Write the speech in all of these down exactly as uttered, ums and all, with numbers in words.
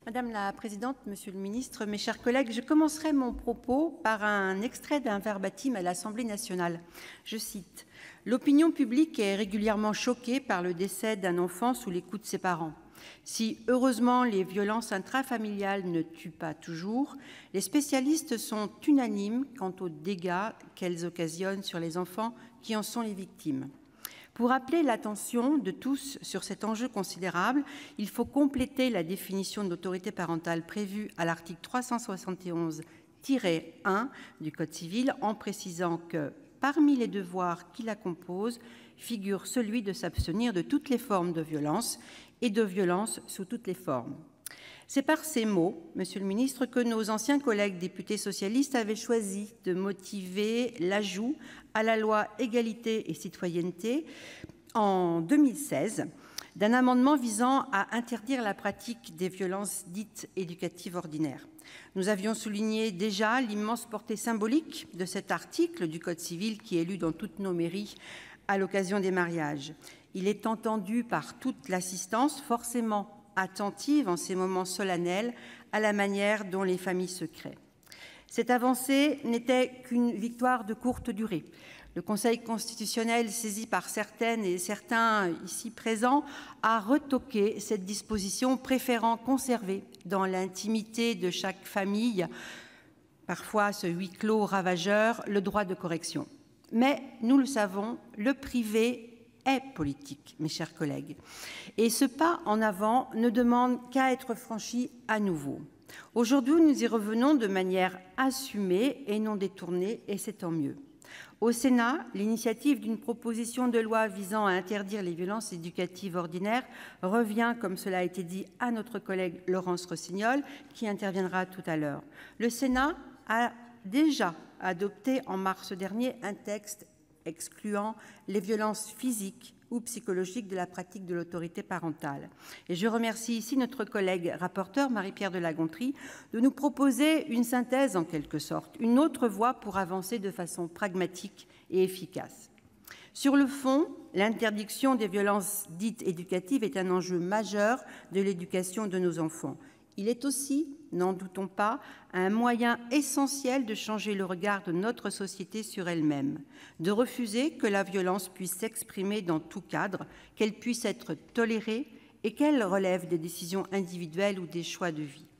Madame la Présidente, Monsieur le Ministre, mes chers collègues, je commencerai mon propos par un extrait d'un verbatim à l'Assemblée nationale. Je cite : « L'opinion publique est régulièrement choquée par le décès d'un enfant sous les coups de ses parents. Si, heureusement, les violences intrafamiliales ne tuent pas toujours, les spécialistes sont unanimes quant aux dégâts qu'elles occasionnent sur les enfants qui en sont les victimes. » Pour appeler l'attention de tous sur cet enjeu considérable, il faut compléter la définition de l'autorité parentale prévue à l'article trois cent soixante et onze tiret un du Code civil en précisant que, parmi les devoirs qui la composent, figure celui de s'abstenir de toutes les formes de violence et de violence sous toutes les formes. C'est par ces mots, Monsieur le Ministre, que nos anciens collègues députés socialistes avaient choisi de motiver l'ajout à la loi Égalité et Citoyenneté en deux mille seize d'un amendement visant à interdire la pratique des violences dites éducatives ordinaires. Nous avions souligné déjà l'immense portée symbolique de cet article du Code civil qui est lu dans toutes nos mairies à l'occasion des mariages. Il est entendu par toute l'assistance, forcément attentive en ces moments solennels à la manière dont les familles se créent. Cette avancée n'était qu'une victoire de courte durée. Le Conseil constitutionnel, saisi par certaines et certains ici présents, a retoqué cette disposition, préférant conserver dans l'intimité de chaque famille, parfois ce huis clos ravageur, le droit de correction. Mais, nous le savons, le privé est politique, mes chers collègues. Et ce pas en avant ne demande qu'à être franchi à nouveau. Aujourd'hui, nous y revenons de manière assumée et non détournée, et c'est tant mieux. Au Sénat, l'initiative d'une proposition de loi visant à interdire les violences éducatives ordinaires revient, comme cela a été dit, à notre collègue Laurence Rossignol, qui interviendra tout à l'heure. Le Sénat a déjà adopté en mars dernier un texte excluant les violences physiques ou psychologiques de la pratique de l'autorité parentale. Et je remercie ici notre collègue rapporteure Marie-Pierre de La Gontrie de nous proposer une synthèse en quelque sorte, une autre voie pour avancer de façon pragmatique et efficace. Sur le fond, l'interdiction des violences dites éducatives est un enjeu majeur de l'éducation de nos enfants. Il est aussi, n'en doutons pas, un moyen essentiel de changer le regard de notre société sur elle-même, de refuser que la violence puisse s'exprimer dans tout cadre, qu'elle puisse être tolérée et qu'elle relève des décisions individuelles ou des choix de vie.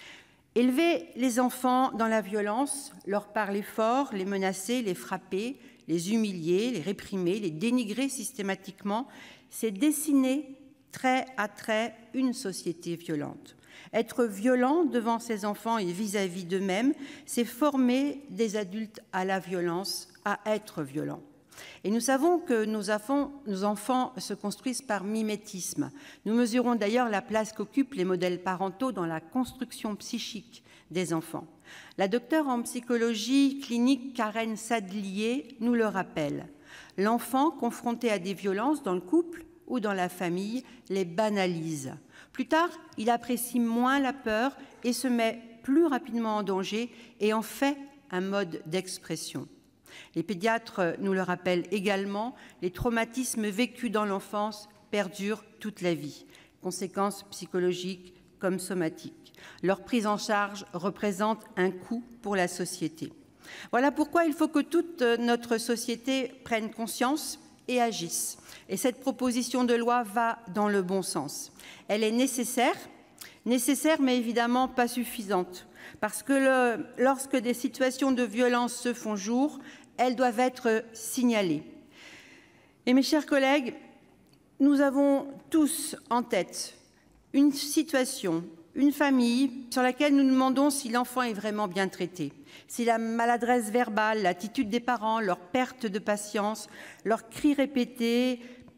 Élever les enfants dans la violence, leur parler fort, les menacer, les frapper, les humilier, les réprimer, les dénigrer systématiquement, c'est dessiner trait à trait une société violente. Être violent devant ses enfants et vis-à-vis d'eux-mêmes, c'est former des adultes à la violence, à être violents. Et nous savons que nos enfants, nos enfants se construisent par mimétisme. Nous mesurons d'ailleurs la place qu'occupent les modèles parentaux dans la construction psychique des enfants. La docteure en psychologie clinique Karen Sadlier nous le rappelle. L'enfant confronté à des violences dans le couple ou dans la famille les banalise. Plus tard, il apprécie moins la peur et se met plus rapidement en danger et en fait un mode d'expression. Les pédiatres nous le rappellent également, les traumatismes vécus dans l'enfance perdurent toute la vie, conséquences psychologiques comme somatiques. Leur prise en charge représente un coût pour la société. Voilà pourquoi il faut que toute notre société prenne conscience et agisse. Et cette proposition de loi va dans le bon sens. Elle est nécessaire, nécessaire mais évidemment pas suffisante, parce que le, lorsque des situations de violence se font jour, elles doivent être signalées. Et mes chers collègues, nous avons tous en tête une situation, une famille sur laquelle nous demandons si l'enfant est vraiment bien traité, si la maladresse verbale, l'attitude des parents, leur perte de patience, leurs cris répétés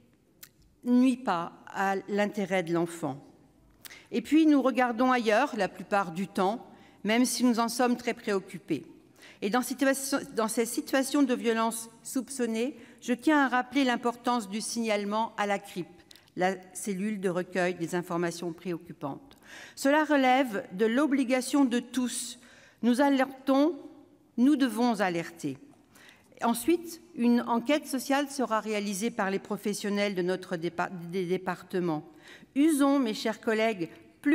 nuit pas à l'intérêt de l'enfant. Et puis nous regardons ailleurs la plupart du temps, même si nous en sommes très préoccupés. Et dans, dans ces situations de violence soupçonnées, je tiens à rappeler l'importance du signalement à la C R I P, la cellule de recueil des informations préoccupantes. Cela relève de l'obligation de tous. Nous alertons, nous devons alerter. Ensuite, une enquête sociale sera réalisée par les professionnels de notre dépa- des départements. Usons, mes chers collègues, plus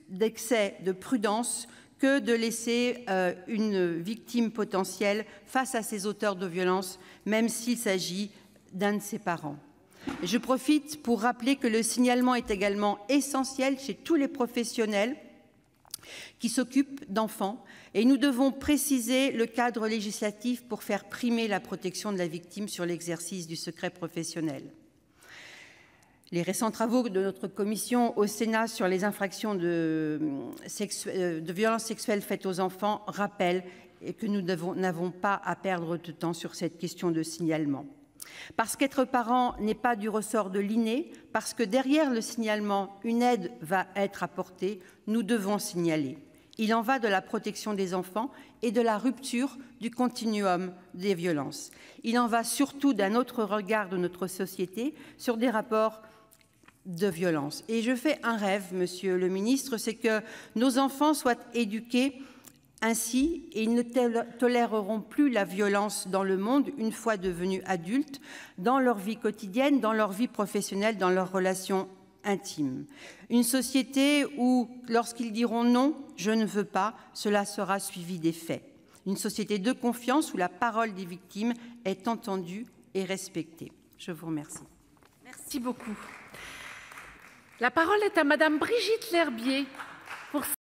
d'excès de prudence que de laisser euh, une victime potentielle face à ces auteurs de violence, même s'il s'agit d'un de ses parents. Je profite pour rappeler que le signalement est également essentiel chez tous les professionnels qui s'occupent d'enfants, et nous devons préciser le cadre législatif pour faire primer la protection de la victime sur l'exercice du secret professionnel. Les récents travaux de notre commission au Sénat sur les infractions de, sexu... de violences sexuelles faites aux enfants rappellent que nous n'avons pas à perdre de temps sur cette question de signalement. Parce qu'être parent n'est pas du ressort de l'inné, parce que derrière le signalement, une aide va être apportée, nous devons signaler. Il en va de la protection des enfants et de la rupture du continuum des violences. Il en va surtout d'un autre regard de notre société sur des rapports de violence. Et je fais un rêve, Monsieur le Ministre, c'est que nos enfants soient éduqués ainsi, et ils ne toléreront plus la violence dans le monde une fois devenus adultes, dans leur vie quotidienne, dans leur vie professionnelle, dans leurs relations intimes. Une société où, lorsqu'ils diront non, je ne veux pas, cela sera suivi des faits. Une société de confiance où la parole des victimes est entendue et respectée. Je vous remercie. Merci beaucoup. La parole est à Madame Brigitte Lherbier.